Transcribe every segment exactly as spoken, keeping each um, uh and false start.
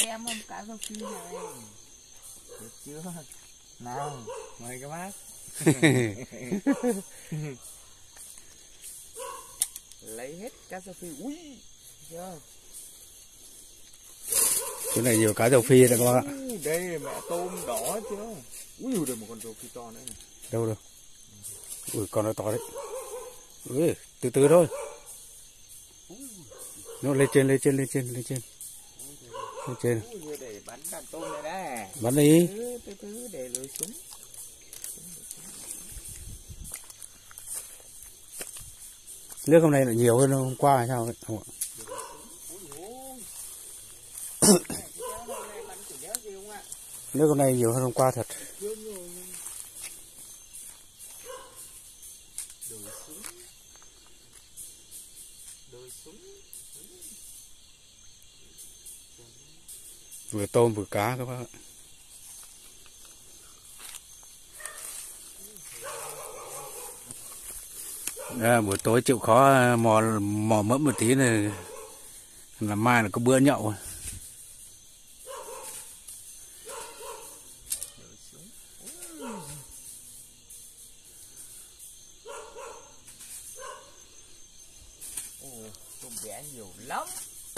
Em mâm cá rô phi này. Được chưa? Nào, mời các bác. Lấy hết cá rô phi. Ui, chưa? Chỗ này nhiều cá rô phi đấy các bác ạ. Đây là mẹ tôm đỏ chưa? Ui, đây một con rô phi to nữa này. Đâu đâu? Ui, con nó to đấy. Ui, từ từ thôi. Nó lên trên, lên trên, lên trên, lên trên. Lên trên. Ui, để bắn đàn tôm này đây. Bắn đi. Từ từ, từ để lưới súng. Nước hôm nay lại nhiều hơn hôm qua hay sao vậy? Không ạ? Nước hôm nay nhiều hơn hôm qua thật. Vừa tôm vừa cá các bác ạ. À, buổi tối chịu khó mò mò mẫm một tí này, làm mai là có bữa nhậu. Ồ, tôm bé nhiều lắm.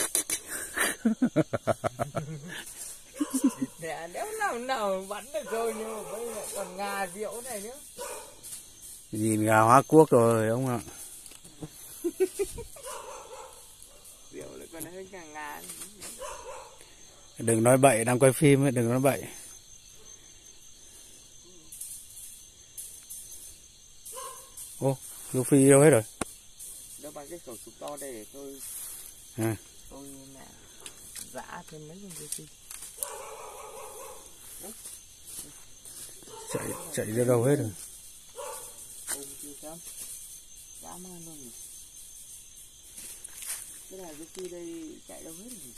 Nè, nếu nào nào bắn được rồi nhưng mà bây giờ còn ngà rượu này nữa. Nhìn gà hóa quốc rồi ông ạ. Rượu lại còn hơn cả ngà. Đừng nói bậy, đang quay phim ấy, đừng nói bậy. Ô, rô phi đâu hết rồi? Đâu bằng cái khẩu súng to đây để tôi à. tôi mẹ giã thêm mấy con rô phi. Chạy chạy ra đâu hết rồi? Ôm chưa xong. Dã man luôn nhỉ. Cái này rô phi đây chạy đâu hết rồi.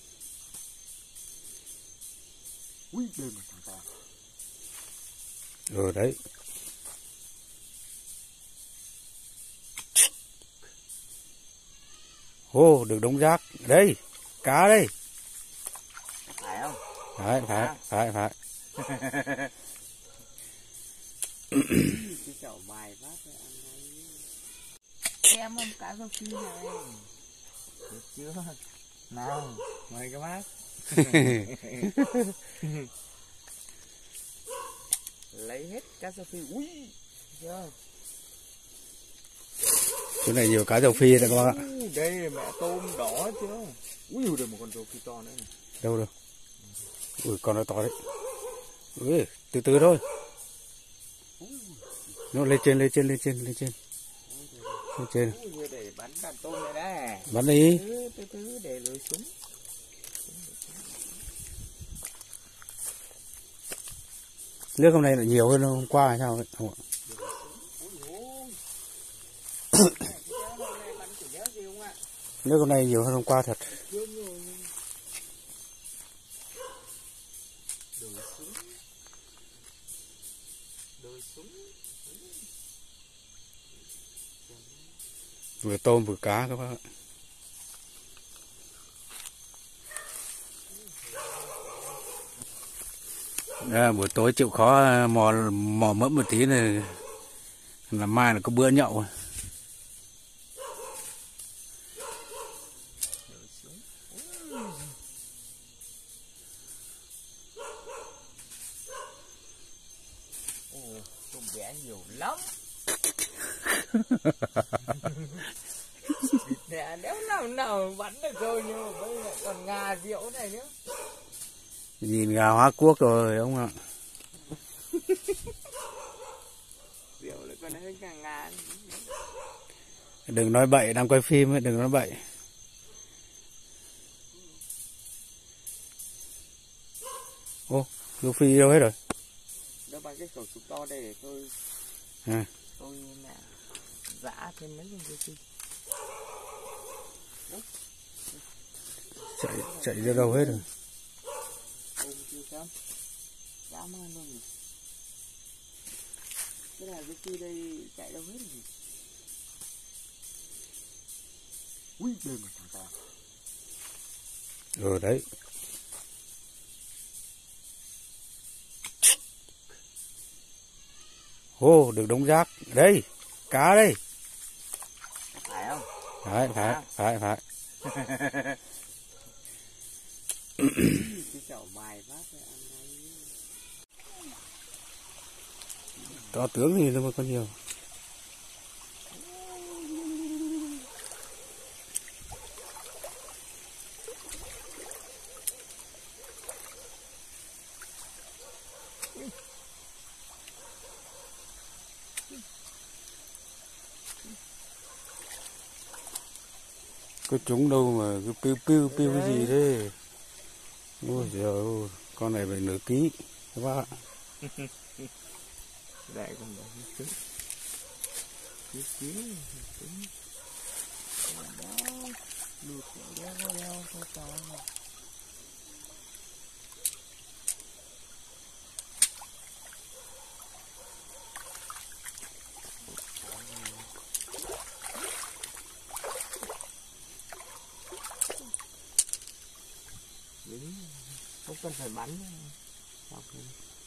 Ui, đây mà thằng ta. Rồi đấy. Ô, được đống rác. Đây, cá đây. Phải không? Phải, phải, phải, phải. Cái chậu bài phát rồi ăn ngay. Em mâm cá rô phi này. Được chưa? Nào, mời các bác. Lấy hết cá rô phi. Ui, chưa? Chỗ này nhiều cá rô phi đấy các bác ạ. Đây là mẹ tôm đỏ chưa? Ui, đây một con rô phi to nữa này. Đâu đâu? Ui, con nó to đấy. Ui, từ từ thôi. Nó lên trên, lên trên, lên trên, lên trên. Lên trên. Ui, để bắn đàn tôm này đây. Bắn đi. Từ từ, từ để lưới súng. Nước hôm nay lại nhiều hơn hôm qua hay sao vậy? Không ạ? Nước hôm nay nhiều hơn hôm qua thật. Vừa tôm vừa cá các bác ạ. À, buổi tối chịu khó mò mò mẫm một tí này, làm mai là có bữa nhậu. Ồ, tôm bé nhiều lắm. Nè, nếu nào nào bắn được rồi nhưng mà bây giờ còn ngà rượu này nữa. Nhìn gà hóa quốc rồi ông ạ. Rượu lại còn hơn cả ngà. Đừng nói bậy, đang quay phim ấy, đừng nói bậy. Ô, rô phi đâu hết rồi? Đâu bằng cái khẩu súng to đây để tôi à. tôi mẹ giã thêm mấy con rô phi. Chạy chạy ra đâu hết rồi? Ôm chưa xong. Dã man luôn nhỉ. Cái này rô phi đây chạy đâu hết rồi. Ui, đây mà thằng ta. Rồi đấy. Ô, được đống rác. Đây, cá đây. Phải không? Phải, phải, phải, phải. Cái chậu bài phát rồi ăn này. To tướng thì nó mới có nhiều. Có trúng đâu mà cứ piu piu piu cái gì thế. Ôi giời ơi, con này phải nửa ký các bác ạ. Đây con bò trứng. Trứng trứng trứng. Đó, lụt đeo vào đeo không có này. Không cần phải bắn.